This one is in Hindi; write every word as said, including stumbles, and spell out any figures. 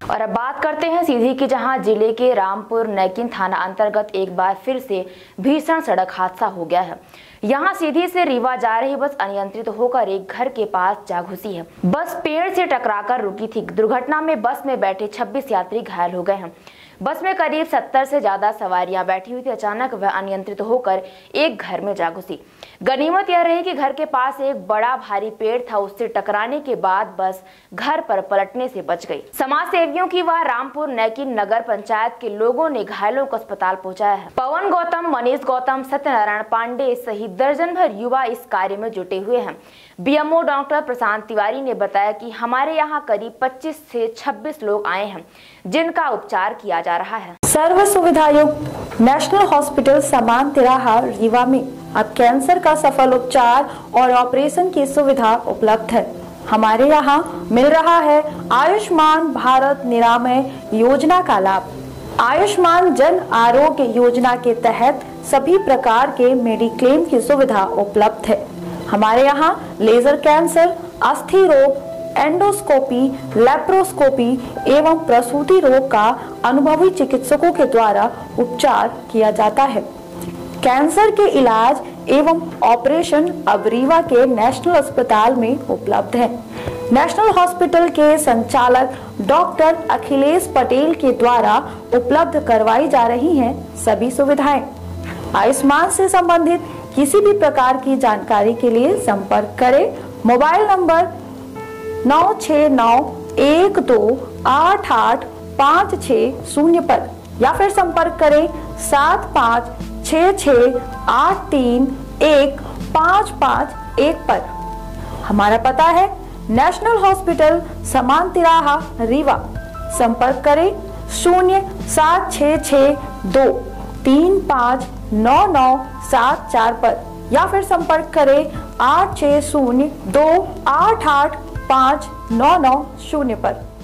और अब बात करते हैं सीधी की, जहां जिले के रामपुर नैकिन थाना अंतर्गत एक बार फिर से भीषण सड़क हादसा हो गया है। यहां सीधी से रीवा जा रही बस अनियंत्रित होकर एक घर के पास जा घुसी है। बस पेड़ से टकराकर रुकी थी। दुर्घटना में बस में बैठे छब्बीस यात्री घायल हो गए हैं। बस में करीब सत्तर से ज्यादा सवारियां बैठी हुई थी। अचानक वह अनियंत्रित होकर एक घर में जा घुसी। गनीमत यह रही कि घर के पास एक बड़ा भारी पेड़ था, उससे टकराने के बाद बस घर पर पलटने से बच गई। समाज सेवियों की व रामपुर नैकिन नगर पंचायत के लोगों ने घायलों को अस्पताल पहुंचाया है। पवन गौतम, मनीष गौतम, सत्यनारायण पांडे सहित दर्जन भर युवा इस कार्य में जुटे हुए हैं। बीएमओ डॉक्टर प्रशांत तिवारी ने बताया कि हमारे यहाँ करीब पच्चीस से छब्बीस लोग आए हैं, जिनका उपचार किया जा रहा है। सर्व सुविधायुक्त नेशनल हॉस्पिटल समान तिराहा रीवा में अब कैंसर का सफल उपचार और ऑपरेशन की सुविधा उपलब्ध है। हमारे यहाँ मिल रहा है आयुष्मान भारत निरामय योजना का लाभ। आयुष्मान जन आरोग्य योजना के तहत सभी प्रकार के मेडिक्लेम की सुविधा उपलब्ध है। हमारे यहाँ लेजर कैंसर, अस्थि रोग, एंडोस्कोपी, लेप्रोस्कोपी एवं प्रसूति रोग का अनुभवी चिकित्सकों के द्वारा उपचार किया जाता है। कैंसर के इलाज एवं ऑपरेशन अब रीवा के नेशनल अस्पताल में उपलब्ध है। नेशनल हॉस्पिटल के संचालक डॉक्टर अखिलेश पटेल के द्वारा उपलब्ध करवाई जा रही हैं सभी सुविधाएं। आयुष्मान से संबंधित किसी भी प्रकार की जानकारी के लिए संपर्क करें मोबाइल नंबर नौ छः नौ एक दो आठ आठ पाँच छः शून्य पर, या फिर संपर्क करें सात पाँच छः छः आठ तीन एक पाँच पाँच एक पर। हमारा पता है नेशनल हॉस्पिटल समान तिराहा रीवा। संपर्क करें शून्य सात छः छः दो तीन पाँच नौ नौ सात चार पर, या फिर संपर्क करें आठ छः शून्य दो आठ आठ पाँच नौ नौ शून्य पर।